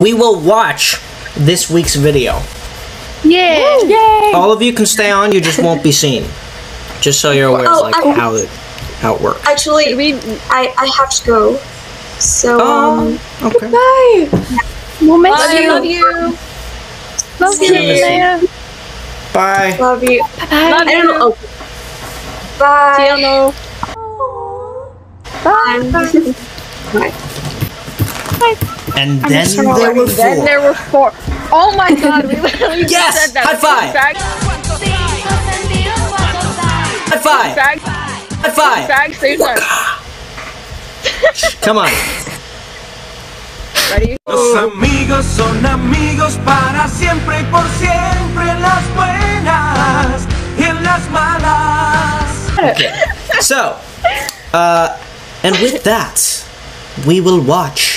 we will watch this week's video. Yeah. Yay. All of you can stay on, you just won't be seen. Just so you're aware of how it works. Actually, I have to go. So okay. Bye. We'll miss you. Love you. Love you. Bye. Love you. Bye. I don't know. Okay. Bye. See you. Bye. Bye. And then there were 4. Then there were 4. Oh my god, we literally yes! said that. High five! High five! High five! Same time. Come on. Ready? Los amigos son amigos para siempre y por siempre, en las buenas y en las malas. Okay. So, and with that, we will watch